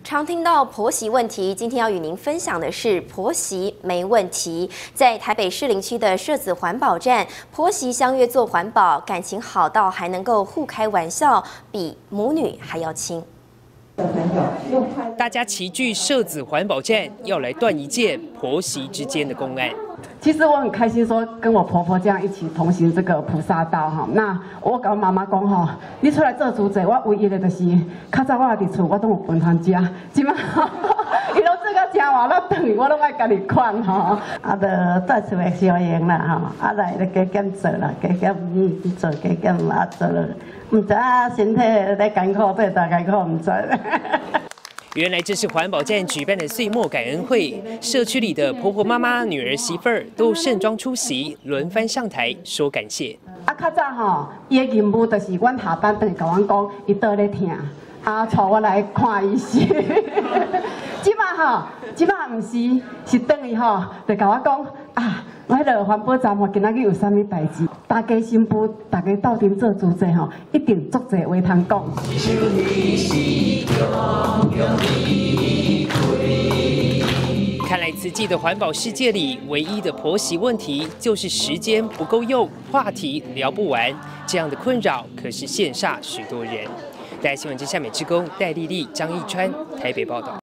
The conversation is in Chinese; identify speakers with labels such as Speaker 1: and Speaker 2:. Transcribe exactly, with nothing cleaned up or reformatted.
Speaker 1: 常听到婆媳问题，今天要与您分享的是婆媳没问题。在台北士林区的社子环保站，婆媳相约做环保，感情好到还能够互开玩笑，比母女还要亲。
Speaker 2: 大家齐聚社子环保站，要来断一件婆媳之间的公案。
Speaker 3: 其实我很开心，说跟我婆婆这样一起同行这个菩萨道哈。那我跟我妈妈讲哈，你出来做主者，我唯一的就是，较早我伫厝我都有饭通食，即马伊拢做到真活，我等我拢爱家己款吼。
Speaker 4: 啊，就在厝的小营啦吼，啊来咧加减做啦，加减做，加减啊做了。 唔知啊，身体在艰苦，对大艰苦唔知。
Speaker 2: 原来这是环保站举办的岁末感恩会，社区里的婆婆妈妈、女儿媳妇儿都盛装出席，轮番上台说感谢。
Speaker 3: 啊，较早吼，伊的任务就是阮下班等甲阮讲，伊倒咧疼，啊，带我来看医生。即马吼，即马唔是，是等伊吼，就甲我讲啊。 我迄个环保站吼，今仔日有啥物代志？大家新妇，大家斗阵做主者吼，一定足侪话通讲。
Speaker 2: 看来慈济的环保世界里，唯一的婆媳问题就是时间不够用，话题聊不完。这样的困扰可是羡煞许多人。台新闻之下美志工戴丽丽、张义川台北报道。